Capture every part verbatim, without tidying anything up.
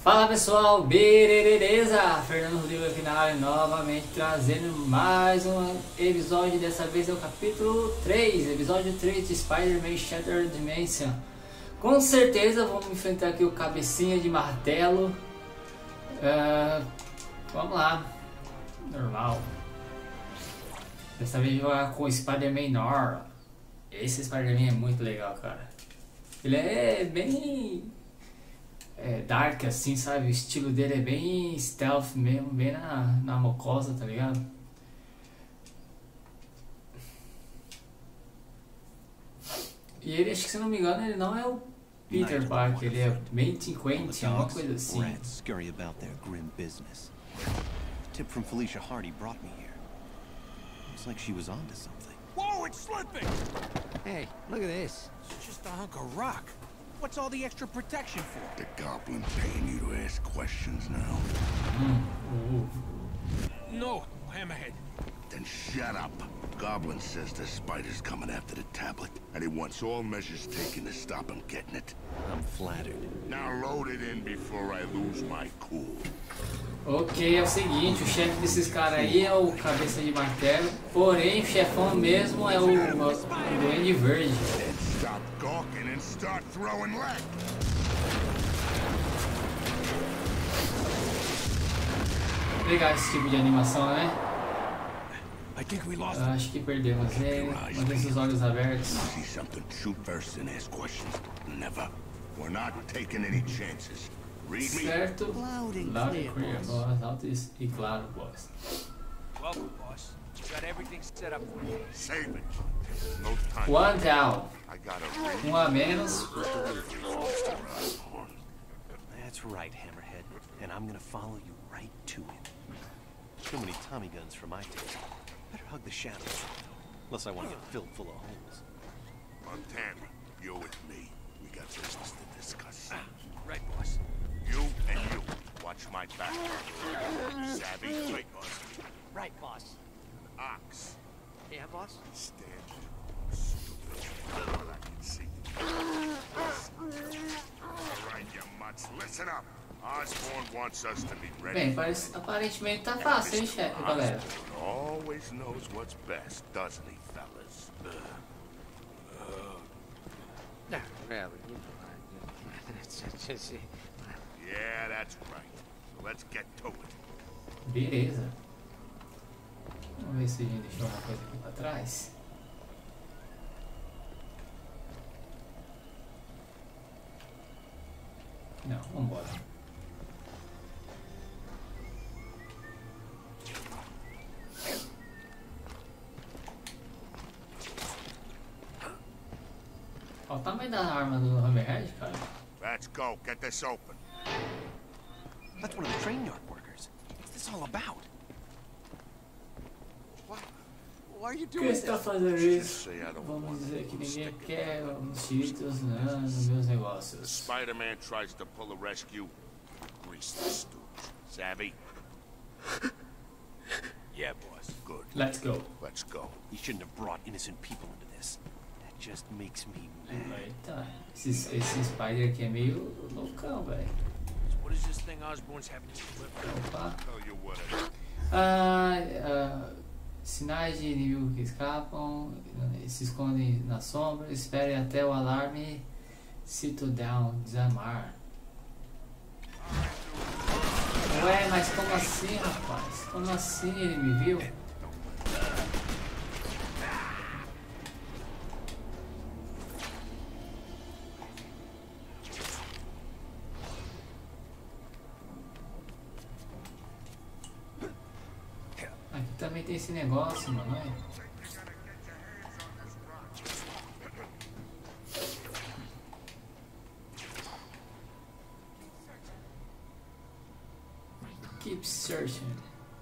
Fala pessoal, beleza? Fernando Rodrigo aqui na área novamente trazendo mais um episódio. Dessa vez é o capítulo três, episódio três de Spider-Man Shattered Dimension. Com certeza vamos enfrentar aqui o cabecinha de martelo. uh, Vamos lá, normal. Dessa vez jogar com o Spider-Man Nor. Esse Spider-Man é muito legal, cara. Ele é bem é, dark assim, sabe? O estilo dele é bem stealth mesmo, bem na, na mocosa, tá ligado? E ele, acho que se não me engano, ele não é o Peter Parker, ele é bem cinquenta, uma coisa assim. Tip from Felicia Hardy brought me here. Looks like she was onto something. Whoa, it's slipping! Hey, look at this. It's just a hunk of rock. What's all the extra protection for? The goblin paying you to ask questions now. Hum. No, Hammerhead. Then shut up. Goblin says the spider's coming after the tablet, and he wants all measures taken to stop him getting it. I'm flattered. Now load it in before I lose my cool. Ok, é o seguinte, o chefe desses caras aí é o cabeça de martelo, porém o chefão mesmo é o, o Duende Verde. Stop gawking and start throwing lead. Legal esse tipo de animação, né? I think we lost Eu acho que perdemos ele. Mantém seus olhos abertos. See something, shoot first and ask questions. Never. We're not taking any chances. Read me. Certo? Loud and Loud and clear, clear, boss. boss. Alto e claro, boss. Welcome, boss. Got everything set up for you. Save it. No time. One down. I got a Um a menos. That's right, Hammerhead. And I'm gonna follow you right to it. Too many Tommy guns for my taste. Better hug the shadows, unless I want to get filled full of holes. Montana, you're with me. We got business to discuss. Ah, right, boss. You and you. Watch my back. Savvy? Right, boss. Right, boss. Ox. Yeah, boss? Stand there. Stupid. But I can see you. All right, you mutts. Listen up. Osborn wants us to be ready. Bem, parece, aparentemente tá fácil, hein, chefe, galera? Osborn always knows what's best, doesn't he, fellas? Uh, uh, No, really. You know, it's, it's, it's, yeah, that's right. So let's get to it. Beleza. Vamos ver se a gente deixou uma coisa aqui pra trás. Não, vambora. Olha o tamanho da arma do Hammerhead, cara. Let's go. Get this open. That's one of the train yard workers. What's this all about? Why, why are you Por que doing você tá this? fazendo isso? Say I don't Vamos want dizer que to ninguém stick quer os cheetos né, nos meus negócios. Spider-Man tries to pull a rescue. Grease the stooge. Savvy? Yeah, boss. Good. Let's go. Let's go. You shouldn't have brought innocent people into this. That just makes me mad. Eita, esse, esse Spider aqui é meio loucão, velho. So what is this thing Osborn's having to deliver? Opa. Tell you what it is. Ah, ah, sinais de inimigo que escapam, se escondem na sombra, esperem até o alarme sit down, desarmar. Ué, mas como assim, rapaz? Como assim ele me viu? Aqui também tem esse negócio, mano. Olha. Keep searching.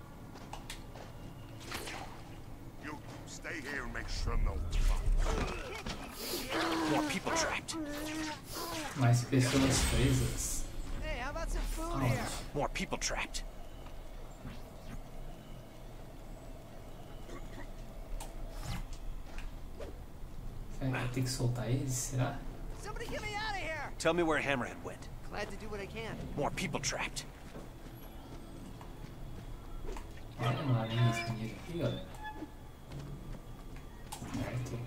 You stay here and make sure no More people trapped. Mais pessoas presas. Hey, how about some food here? Aonde? More people trapped. Vai ter que soltar eles, será? Somebody get me out of here! Tell me where Hammerhead went. Glad to do what I can. More people trapped. Olha uma aranha escondida aqui, galera. Certo.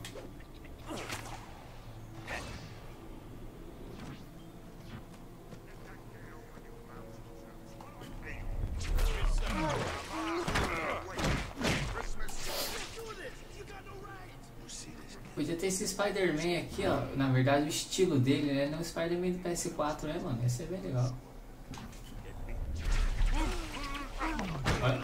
Podia ter esse Spider-Man aqui, ó. Na verdade, o estilo dele, né? Não o Spider-Man do P S quatro, né, mano? Esse é bem legal. Olha.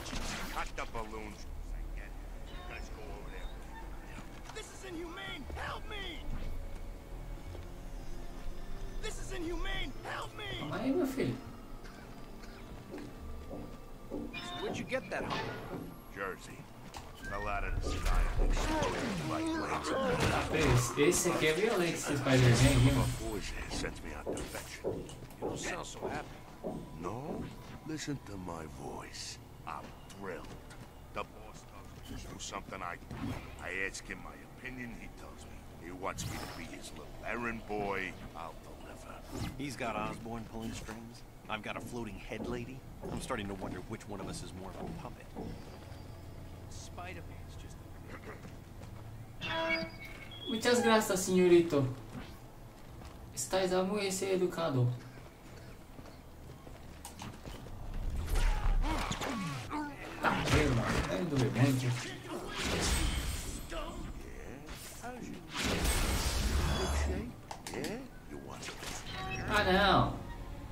Calma aí, meu filho. Where'd you get that hump? Jersey. Fell out of the sky and exploded like blades. Esse, esse aqui é violento, esse Spider-Man, viu? My voice sends me out to fetch you. You don't sound so happy. No? Listen to my voice. I'm thrilled. The boss tells me to do something, I I ask him my opinion, he tells me. He wants me to be his little errand boy. I'll deliver. He's got Osborn pulling strings. I've got a floating head lady. I'm starting to wonder which one of us is more of a puppet. Spider-Man's just... Muchas gracias, senhorito. Estás muy educado. Tá vendo, mano? É do bebente. Ah, não.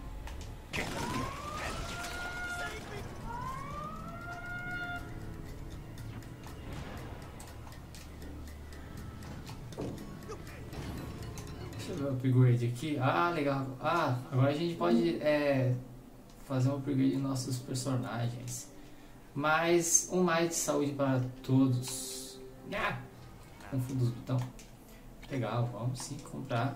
Deixa eu ver o upgrade aqui. Ah, legal. Ah, agora a gente pode é, fazer um upgrade de nossos personagens. Mais um mais de saúde para todos. Ah, confundo os botões. Legal, vamos sim comprar.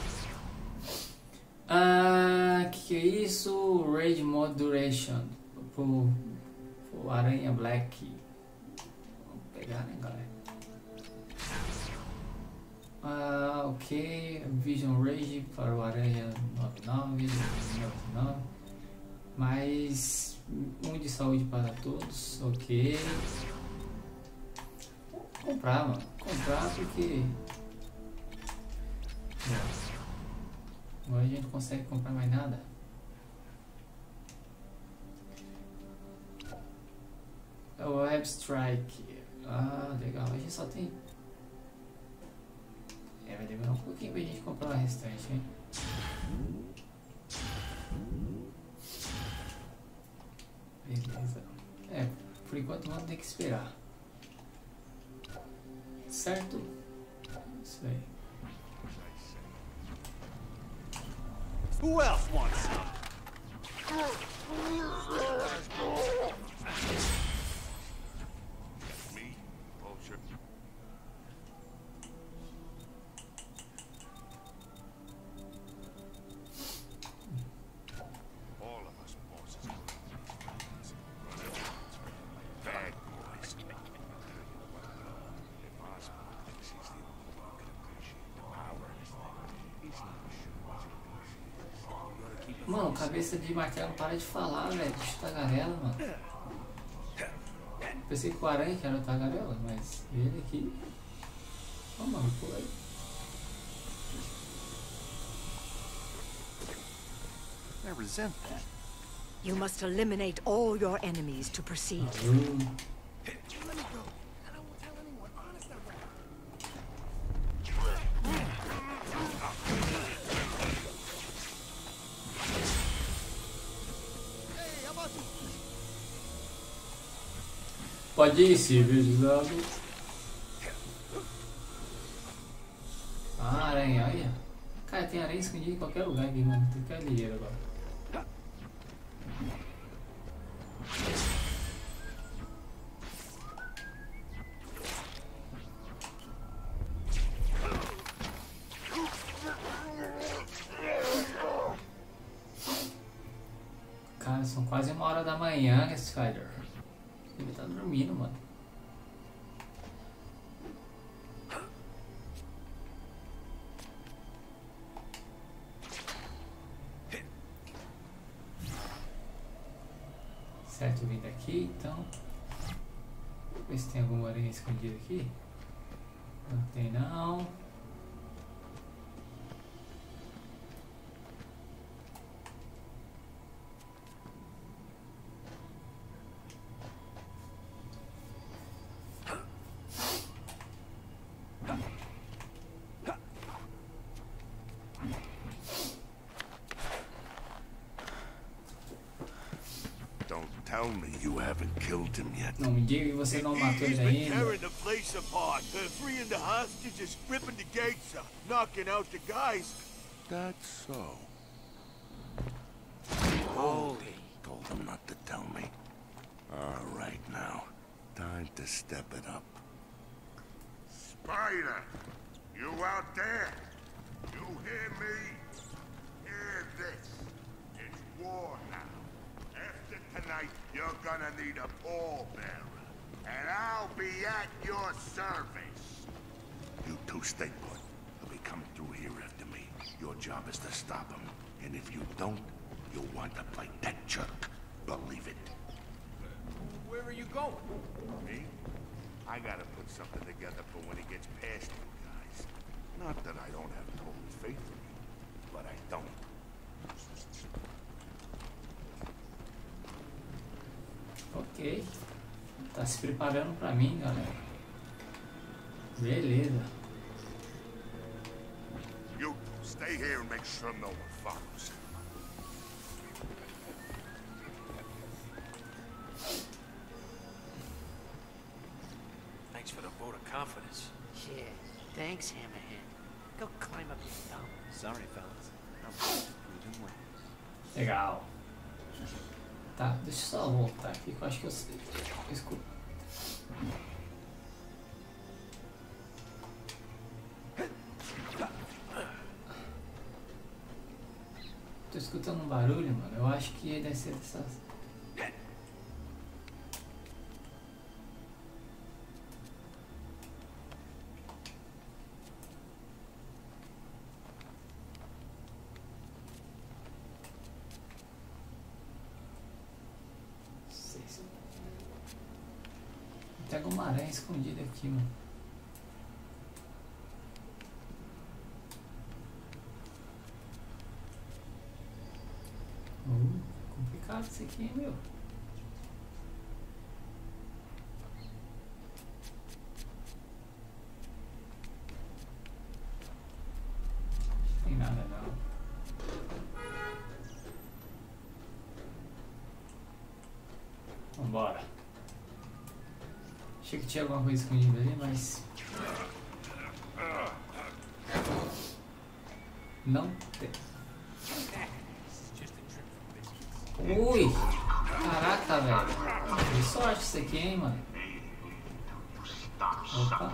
Ah, que que é isso? Raid Mode Duration pro, pro Aranha Black. Vamos pegar, né, galera? Ah, ok. Vision Rage para o Aranha noventa e nove, noventa e nove. Mais um de saúde para todos, ok. Vou comprar, mano. Comprar porque... Nossa. Agora a gente não consegue comprar mais nada. É o Web Strike. Ah, legal. A gente só tem... É, vai demorar um pouquinho pra gente comprar o restante, hein? Beleza. É, por enquanto vamos ter que esperar. Certo? Isso aí. Who else wants some? Me? Bullshit. All of us bosses. Bad boys. If Osborn thinks he's the only one who can appreciate the power of this thing, he's not sure what he thinks. Mano, cabeça de martelo para de falar, velho. Bicho tagarela, mano. Pensei que o aranha que era o tagarela, mas ele aqui. Ó, oh, mano, pula aí. I resent that. You must eliminate all your enemies to proceed. Hum. Pode ir, civilizado. Ah, aranha, olha. Cara, tem aranha escondida em qualquer lugar aqui, mano. Tem que ficar ligeiro agora. Cara, são quase uma hora da manhã, né, Spider? Ele tá dormindo, mano. certo vindo aqui, então. Ver se tem alguma aranha escondida aqui. Não tem não. Don't tell me you haven't killed him yet. Não me diga que você não matou He's ele been ainda. tearing the place apart, uh, freeing the hostages, ripping the gates, uh, knocking out the guys. That's so. Holy. Told him not to tell me. All right now, time to step it up. Spider, you out there? You hear me? Hear this. It's war now. After tonight, you're gonna need a pallbearer. And I'll be at your service. You two stay put. He'll be coming through here after me. Your job is to stop him. And if you don't, you'll want to play that jerk. Believe it. Where are you going? Me? I gotta put something together for when he gets past you guys. Not that I don't have total faith in you, but I don't. Ok. Tá se preparando pra mim, galera. Beleza. You two stay here and make sure no one follows. Thanks for the vote of confidence. Yeah, thanks, Hammerhead. Go climb up your thumb. Sorry, fellas. I'm proving wrong. Legal. Tá, deixa eu só voltar aqui que eu acho que eu sei. Eu escuto. Tô escutando um barulho, mano. Eu acho que deve ser dessas. Tem alguma aranha escondida aqui, mano. Uh, complicado isso aqui, hein, meu. Não tem nada não. Vambora. Achei que tinha alguma coisa escondida ali, mas... não tem. Ui! Caraca, velho. Que sorte isso aqui, hein, mano. Opa.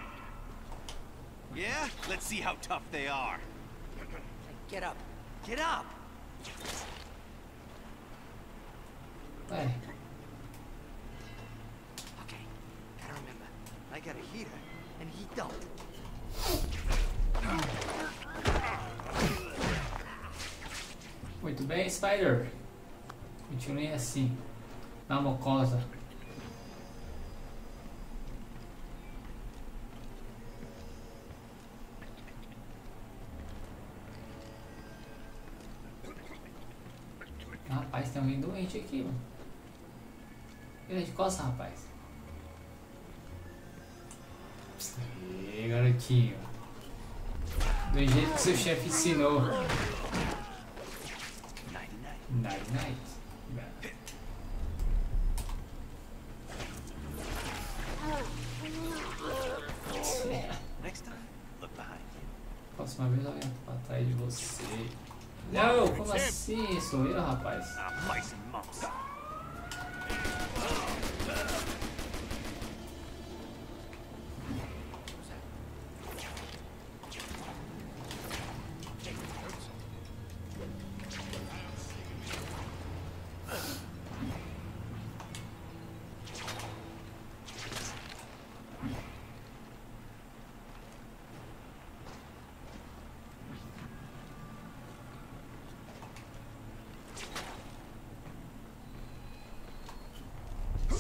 Yeah? Let's see how tough they are. Get up. Get up. Ué. Okay, gotta remember. I got a heater, and he don't. Muito bem, Spider. Continue assim. Na mocosa. Rapaz, tem alguém doente aqui, mano. Ele é de costa, rapaz. E garotinho. Do jeito que seu chefe ensinou. Night night. Next time, look behind you. Próxima vez alguém pra trás de você. Não, como assim? Sou eu, rapaz. Ah, mice and mouse.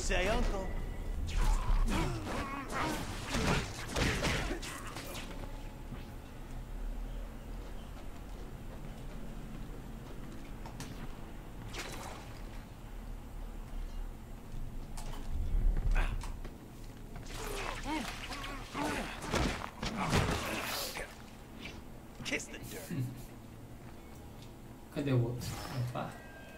say, Uncle? Kiss the dirt. Cadê o outro? Opa.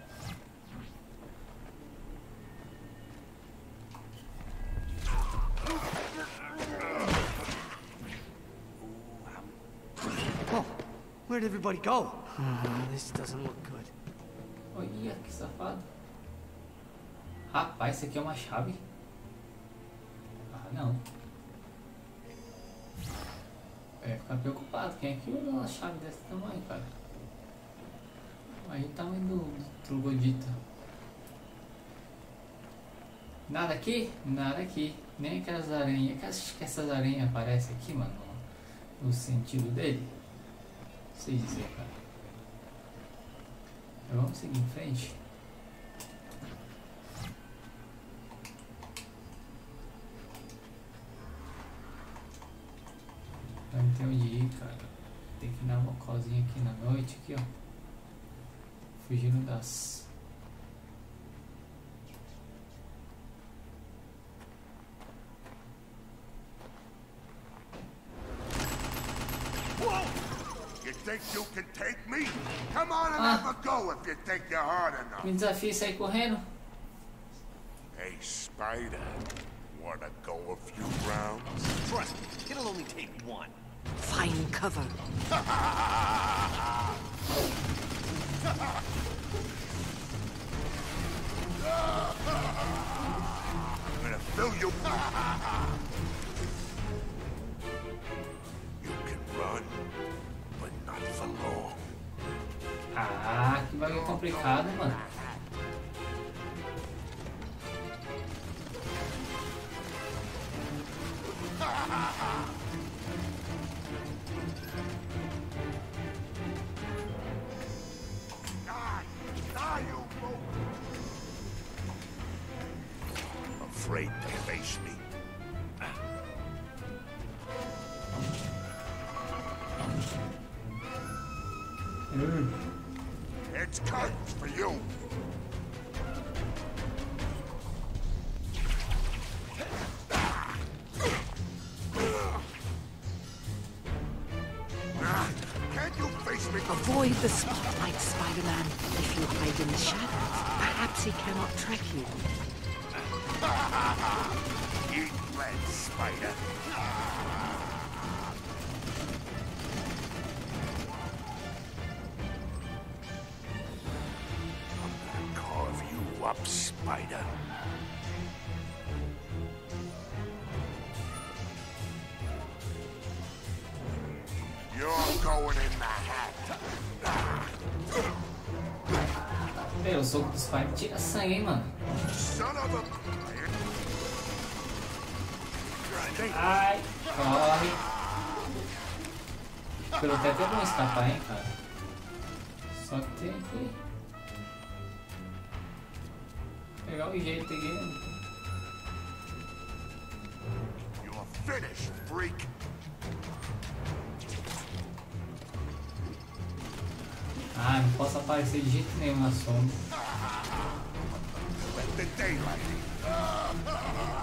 Oh, where'd everybody go? Uh, this doesn't look good. Olha que safado. Rapaz, isso aqui é uma chave? Ah, não. É, ficar preocupado. Quem é que usa uma chave desse tamanho, cara? Aí o tamanho do, do troglodita. Nada aqui? Nada aqui. Nem aquelas aranhas. Acho que essas aranhas aparecem aqui, mano. No sentido dele. Não sei dizer, cara. Então, vamos seguir em frente. Não tem onde ir, cara. Tem que dar uma cozinha aqui na noite, aqui, ó. Fugindo das... Whoa! You think you can take me? Come on and Ah. have a go if you think you're hard enough. Me desafia sair correndo. Hey, Spider. Wanna go a few rounds? Trust me, it'll only take one. Find cover. I'm gonna fill you. You can run, but not for long. Ah, que bagulho complicado, mano. Die! Die, you fool! Afraid to face me? Hum. It's curtains for you. Can't you face me? Avoid the spotlight, Spider-Man. If you hide in the shadows, perhaps he cannot track you. Eat lead, Spider. I'm gonna carve you up, Spider. You're going in the hat. É, o soco do Spike tira sangue, hein, mano. Son of a... Ai, corre. Pelo teto é bom escapar, hein, cara. Só que tem que pegar o jeito aqui. You're finished, freak. Ah, não posso aparecer de jeito nenhum na sombra. Let the daylight in.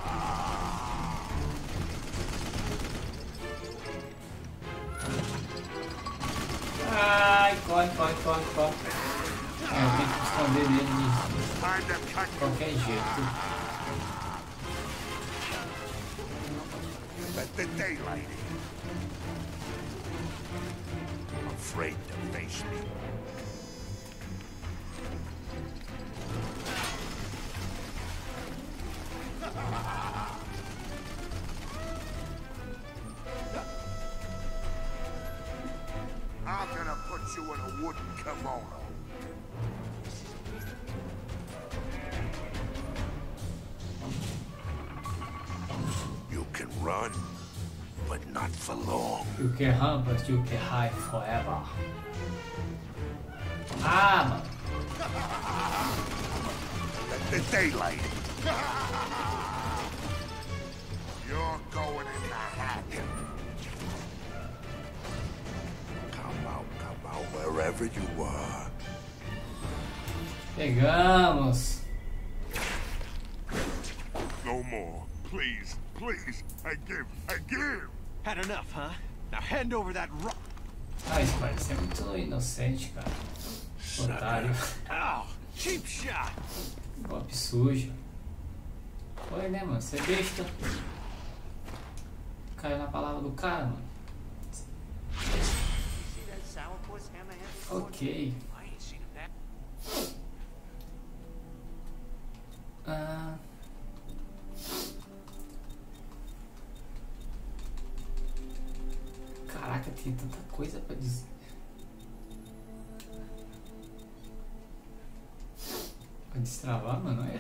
Ai, corre, corre, corre, corre. É, eu tenho que esconder dele Time to cut de you. qualquer jeito. Let the daylight in. Afraid to face me? I'm gonna put you in a wooden kimono. You can run, but not for long. You can run, but you can hide forever. Ah, mano. Let the daylight in. You're going in the hat. Come out, come out, wherever you are. Pegamos. No more. Please, please. I give, I give. Had enough, huh? Now hand over that rock. Ah, Spider, você é muito inocente, cara. Otário. Ow! Cheap shot! Golpe sujo. Foi, né, mano? Você é besta. Caiu na palavra do cara, mano. Ok. Ah... Caraca, tem tanta coisa pra dizer. Pra destravar, mano, é?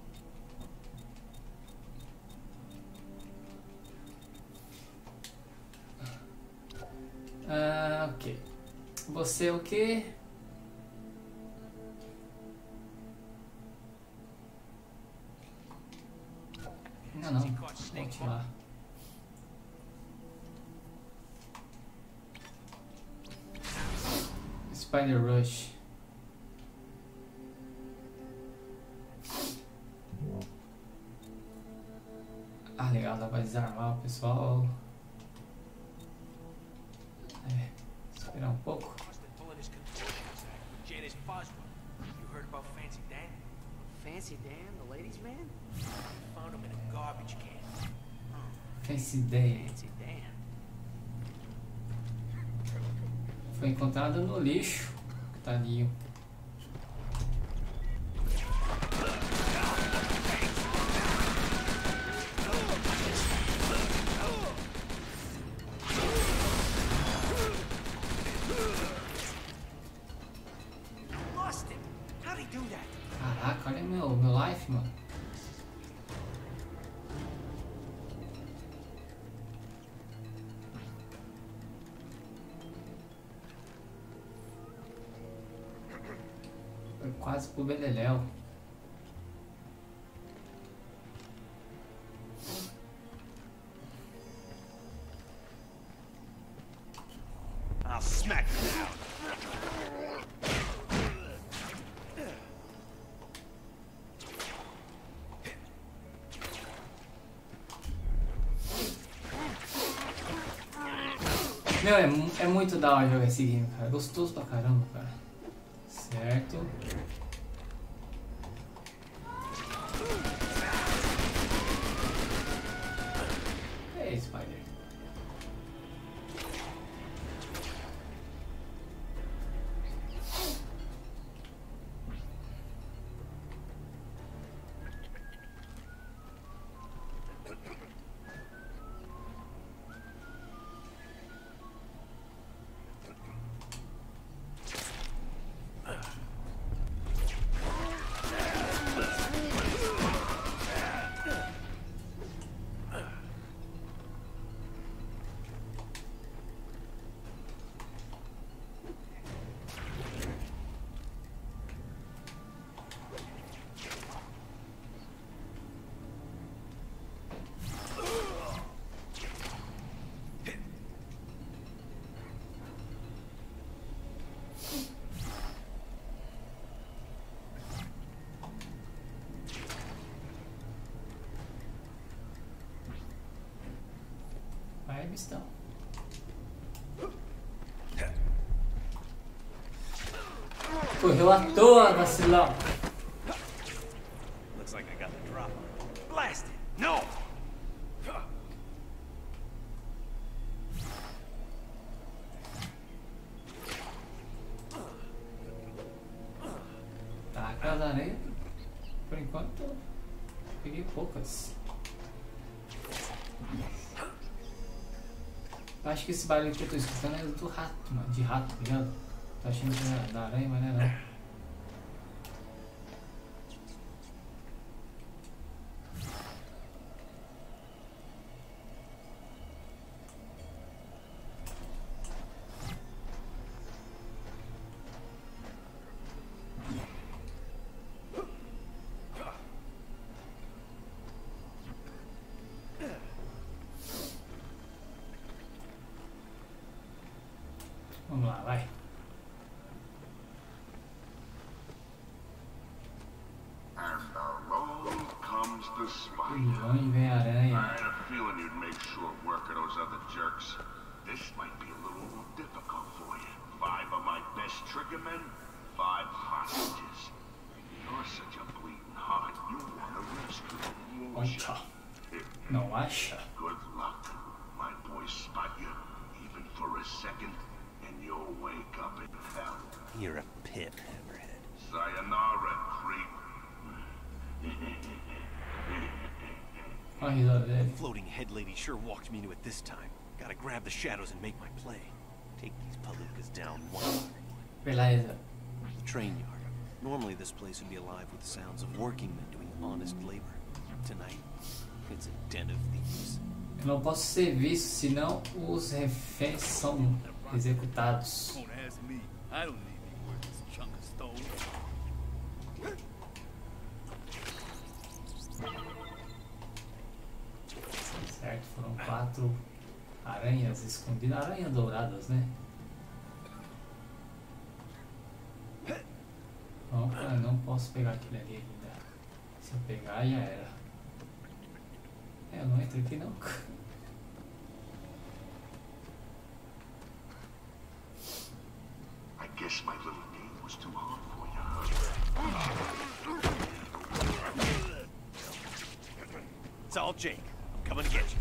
Ah, ok. Você é o quê? Não, não. Volte lá. Spider Rush. Ah, legal, dá pra desarmar o pessoal. É, esperar um pouco. Fancy Dan, the ladies' man? Found him in a garbage can. Fancy Dan. Fancy Dan. Foi encontrado no lixo. Tadinho. Lost him. How'd he do that? Caraca, olha meu, meu life, mano. Foi quase pro beleléu. I'll smack you down. Meu, é, mu- é muito da hora jogar esse game, cara. Gostoso pra caramba, cara. Certo. Ei, Spider. Vai, bistão. Correu à toa, vacilão. Looks like I got the drop. Blast it! No! Tá, aquelas areias, por enquanto, peguei poucas. Eu acho que esse barulho que eu tô escutando é do rato, mano, de rato, tá ligado? Tô achando que é da aranha, mas não é não. De longe vem a aranha. I had a feeling you'd make short work of those other jerks. This might be a little more difficult for you. Five of my best triggermen, five hostages. You're such a bleeding heart. You want to rescue them, won't you? Opa. Não acha? Good luck. My boys spot you, even for a second, and you'll wake up in hell. You're a pip, Hammerhead. Sayonara, creep. Olha a risada dele. Floating head lady sure walked me into it this time. Gotta grab the shadows and make my play. Take these palookas down one. Beleza. The train yard. Normally this place would be alive with the sounds of working men doing honest labor. Tonight, it's a den of thieves. Eu não posso ser visto, senão os reféns são executados. Don't ask me. I don't need any worthless chunk of stone. Certo, foram quatro aranhas escondidas, aranhas douradas, né? Opa, eu não posso pegar aquele ali ainda. Se eu pegar, já era. É, eu não entro aqui não. I guess my little game was too hard for you. It's all Jake. I'm coming to get you.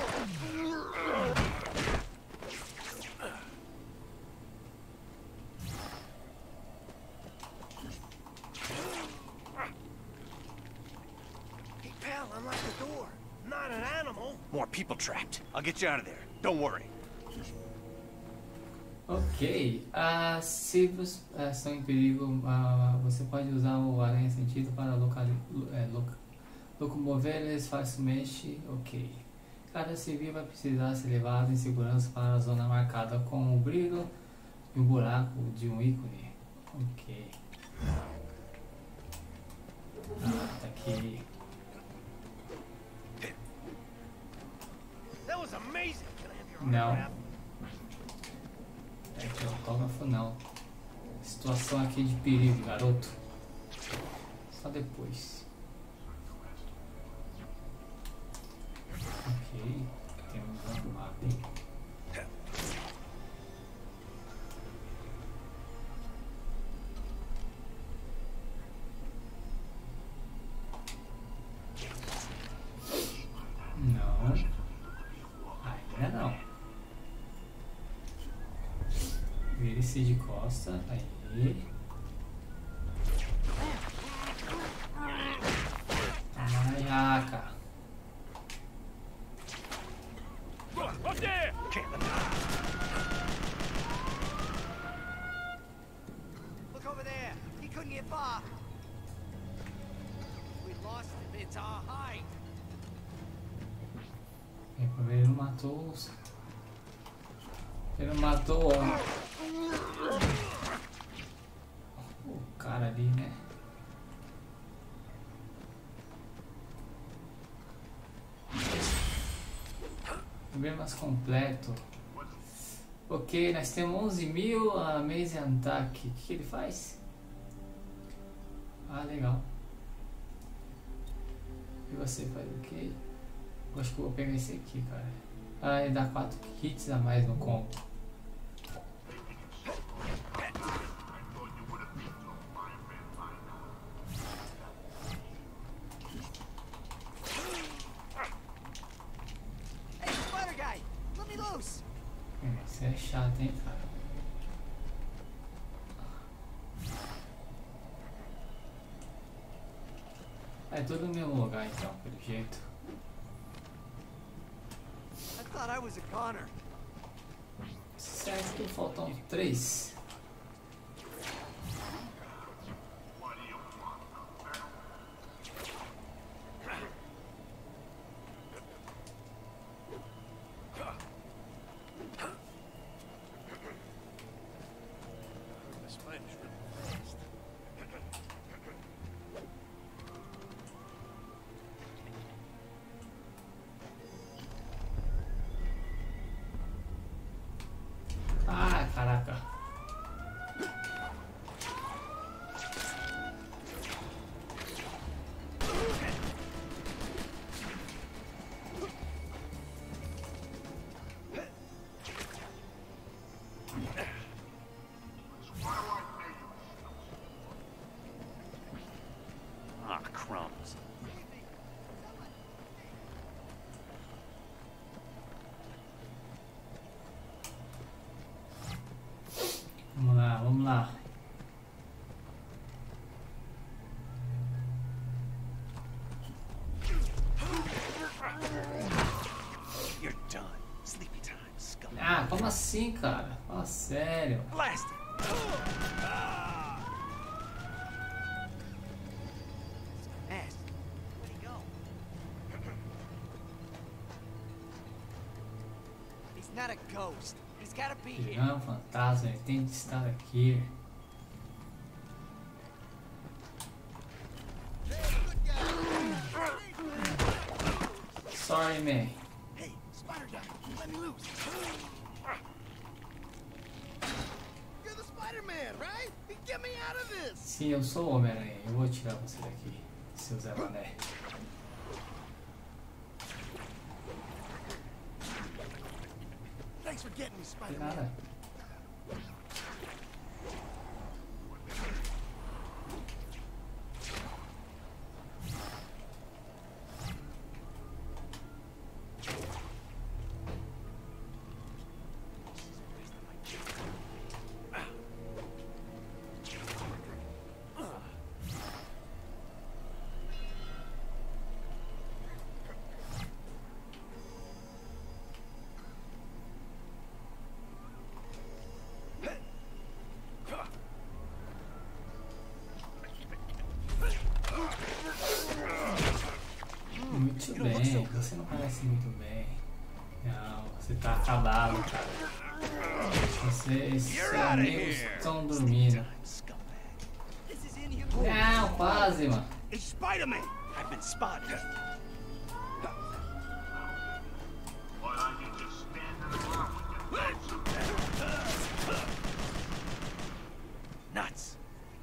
Hey, pal, unlock the door. I'm not an animal. More people trapped. I'll get you out of there. Don't worry. Ok, ah, se você ah, estão em perigo, ah, você pode usar o aranha sentido para locali é, loc locomover-eles facilmente. Ok. Cada civil vai precisar ser levado em segurança para a zona marcada com o brilho e o buraco de um ícone. Ok. Ah, tá aqui. That was amazing. Can I have your Não. autograph? É que autógrafo não. Situação aqui de perigo, garoto. Só depois. Ok. Temos um mapa aí. Não. Ainda não. Vire-se de costa. Aí. Ayaca. Up there! Look over there. He couldn't get far. We lost him. It's our hide. E pra ele não matou os... Ele não matou o... o cara ali, né? Problemas completo. Ok, nós temos onze mil a Maze Attack. O que, que ele faz? Ah, legal. E você faz o quê? Eu acho que eu vou pegar esse aqui, cara. Ah, ele dá quatro hits a mais no combo. Hey, spider guy, let me loose. Isso é chato, hein, cara. É tudo no mesmo lugar, então, pelo jeito. I thought I was a goner. Certo, faltam três. The spider's really fast. Ah, caraca. Sleepy time, scum. Ah, como assim, cara? Fala sério. Blast it. Ass. Where'd he go? He's not a ghost. He's gotta be Ele here. é um fantasma, ele tem que estar aqui. Sorry, man. Hey, Spider Guy, let me loose. You're the Spider-Man, right? Get me out of this. Sim, eu sou o Homem-Aranha. Eu vou tirar você daqui, seu Zé Mané. Thanks for getting me, De Spider-Man. nada. Muito bem, você não parece muito bem. Não, você tá acabado, cara. Vocês, seus amigos estão dormindo. This is inhuman. Não, quase, mano. It's Spider-Man. I've been spotted. Nuts.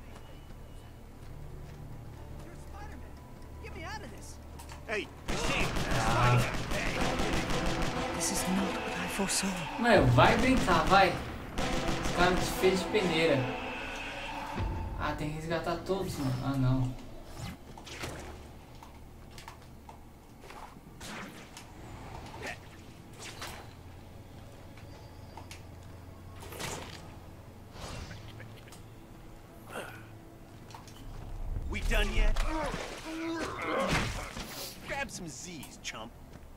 You're Spider-Man. Get me out of this. Hey, This is not what I foresaw. Meu, vai brincar, vai. Os caras te fez de peneira. Ah, tem que resgatar todos, mano. Ah, não. We done yet? Grab some Z's, chump.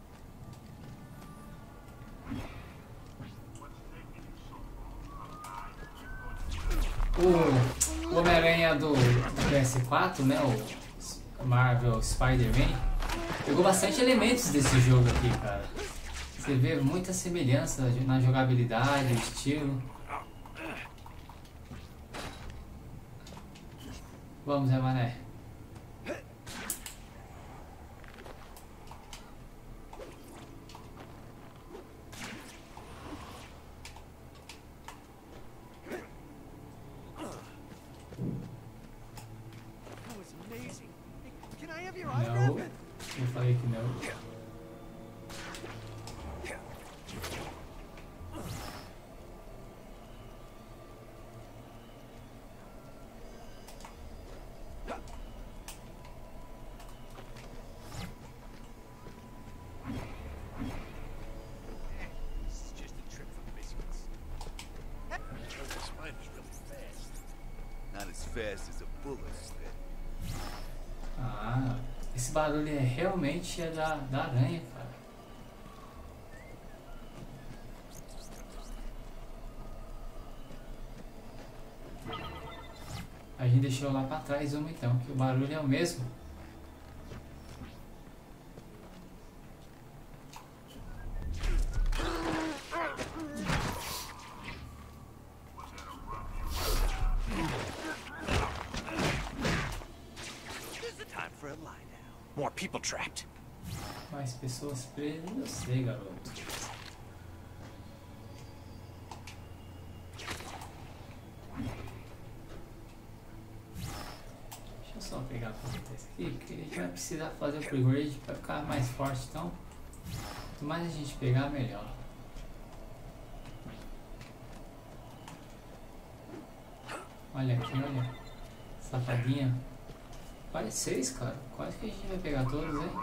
O Homem-Aranha do, do P S quatro, né? O Marvel Spider-Man, pegou bastante elementos desse jogo aqui, cara. Você vê muita semelhança na jogabilidade, estilo. Vamos, Zé Mané. That was amazing. Hey, can I have your Não, autograph? eu falei que não. This is just a trip for biscuits. The spider's really fast. not as fast as a bullet. Ah, esse barulho é realmente é da, da aranha, cara. A gente deixou lá pra trás uma então, que o barulho é o mesmo. Time for a lie down. More people trapped. Mais pessoas presas, eu sei, garoto. Deixa eu só pegar a planeta esse aqui, porque a gente vai precisar fazer o upgrade para ficar mais forte, então quanto mais a gente pegar, melhor. Olha aqui, olha. Safadinha. Quase seis, cara. Quase que a gente vai pegar todos, hein?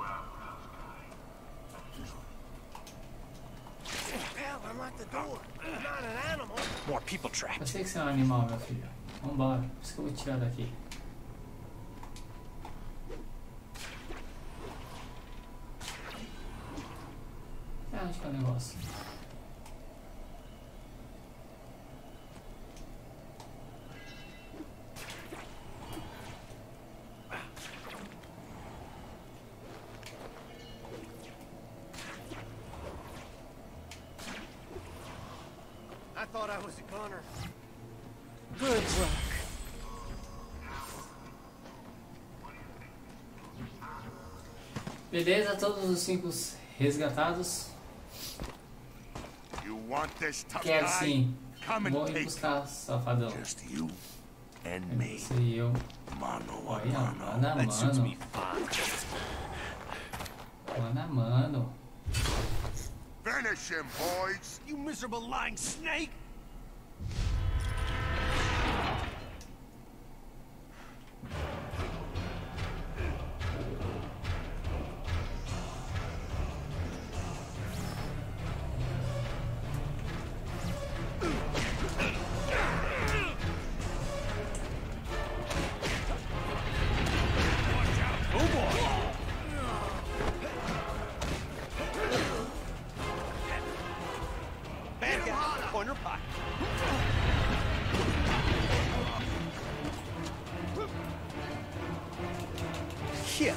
Pal, unlock the door. I'm not an animal. More people Eu trapped. sei que você é um animal, meu filho. Vambora. Por isso que eu vou tirar daqui. Ah, acho que é o negócio? I thought I was a Connor. Good work. Beleza, todos os cinco resgatados. You want this tough Quero guy? sim. Come Vou and ir take buscar, safadão. just you and É me. você e eu. Mano a Olha, mano. mano a That suits mano. me fine. Mano a mano. Finish him, boys. You miserable lying snake! Bad guy, corner pocket. Yeah.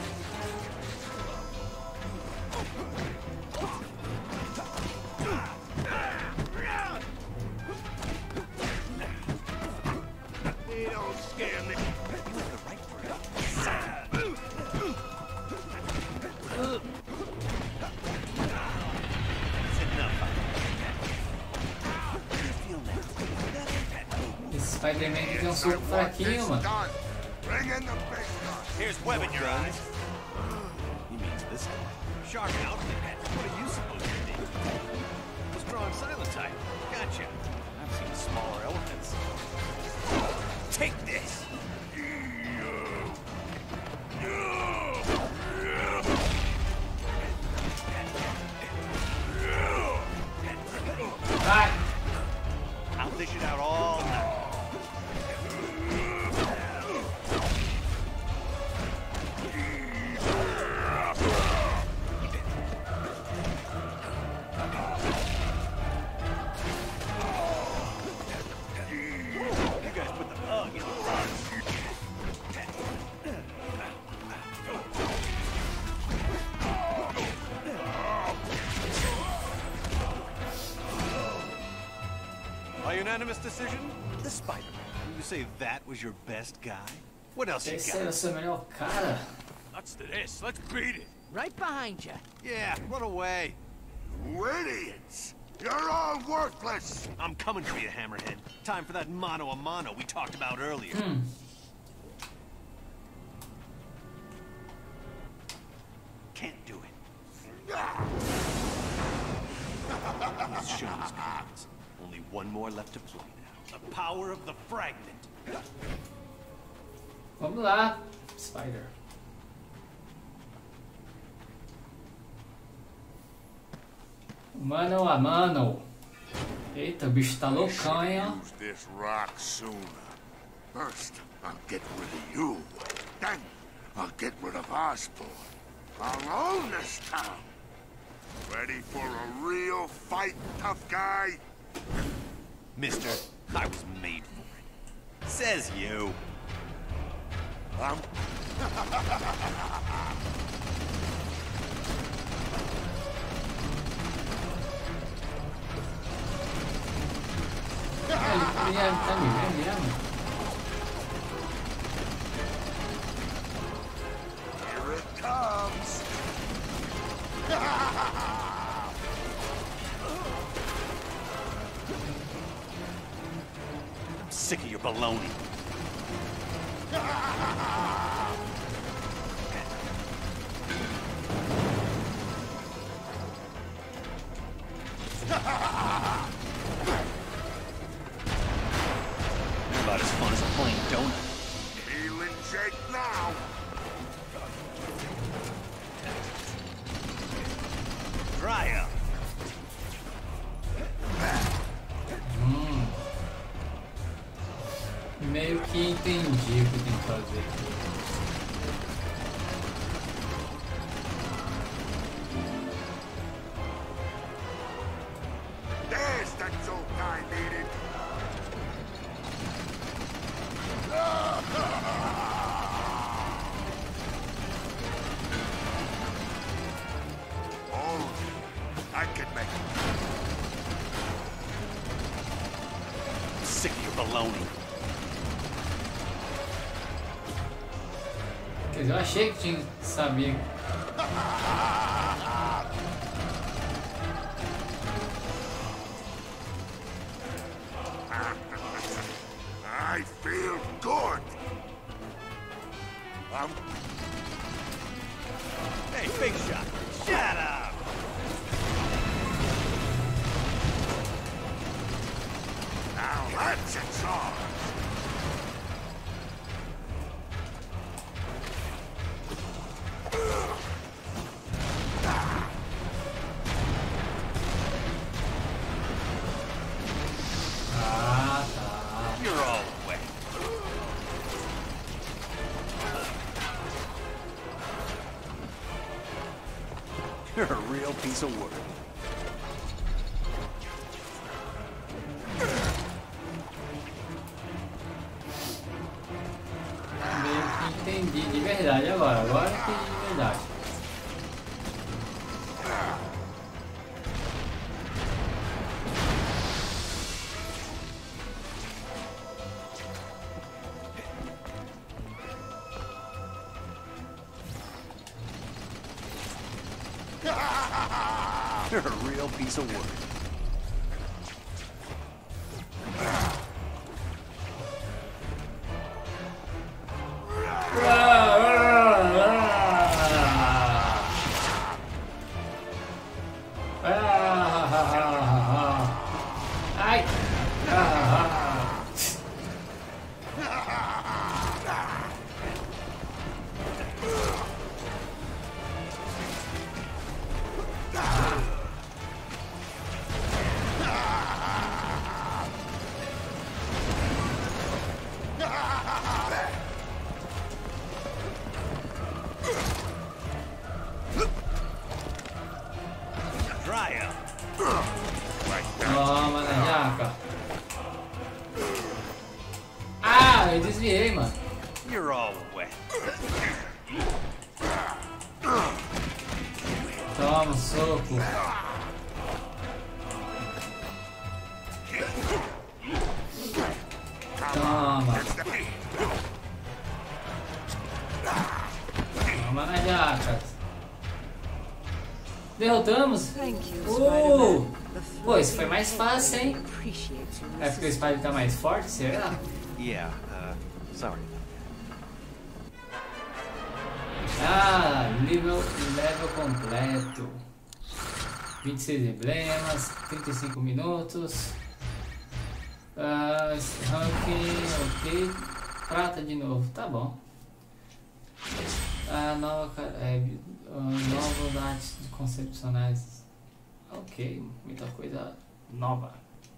They don't scare me. You have the right for it. That's enough. How do you feel now? Esse Spider-Man aqui tem um soco fraquinho, mano. Done. Bring in the big gun. Here's web in your eyes. He means this guy. Sharp outfit. What are you supposed to be? Was drawing silent type. Gotcha. I've seen smaller elephants. Take this. Vai! I'll dish it out all night. You guys put the bug in the front. By unanimous decision, the Spider-Man. You say that was your best guy? What else you Esse era o got? seu melhor cara. Nuts to this. Let's beat it. Right behind you. Yeah, run away. You idiots. You're all worthless. I'm coming for you, Hammerhead. Time for that mano a mano we talked about earlier. Hum. Can't do it. He's shown his cards. Only one more left to play now. The power of the fragment. Vamos lá, Spider. Mano a mano. Eita, o bicho tá loucão, hein, ó. Use this rock sooner. First, I'll get rid of you. Then, I'll get rid of Osborn. I'll own this town. Ready for a real fight, tough guy? Mister, I was made for it. Says you. Um, Ah, ele ia tá me vendo mesmo? here it comes. I'm sick of your baloney. You're about as fun as a plain donut. Healing Jake now. Dry up. Meio que entendi o que tem que fazer aqui. I can make it. I'm sick of your baloney. Quer dizer, eu achei que tinha que saber. I feel good. Um, Hey, Big Shot, shut up! now that's a charge. Ah, tá. You're all wet. You're a real piece of work. Meio que entendi de verdade agora. Agora eu entendi de verdade. You're a real piece of work. Ai! Dry up. Toma na jaca. Ah, eu desviei, mano. You're all wet. Toma um soco. Toma. Toma na jaca. Derrotamos? Thank you, Uh! Spider-Man. The Pô, isso foi mais fácil, hein? appreciates you. É porque o Spider tá mais forte, será? Yeah, uh, sorry. Ah, nível, level completo. vinte e seis emblemas, trinta e cinco minutos. Ah, ranking, ok. Prata de novo, tá bom. Ah, nova, ca- é, ah, novas artes concepcionais. Ok, muita coisa nova.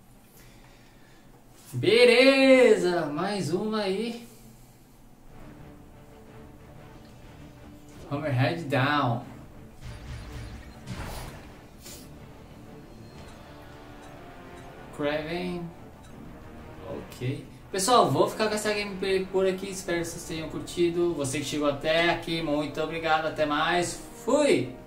Beleza, mais uma aí. Hammerhead down. Craven. Ok. Pessoal, vou ficar com essa gameplay por aqui. Espero que vocês tenham curtido. Você que chegou até aqui, muito obrigado. Até mais. Fui!